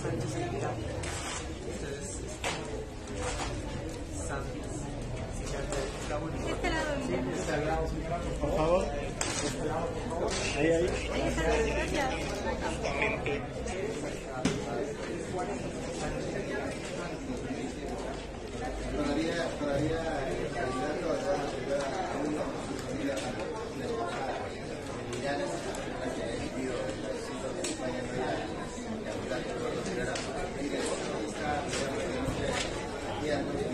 Sánchez Aguilar. Ustedes Santos. Está bonito. Este lado, Por favor. Ahí, ahí. ahí está, gracias. Todavía el candidato va a ayudar a uno, ya necesita que haya vivido el éxito de España, no ya el candidato de los está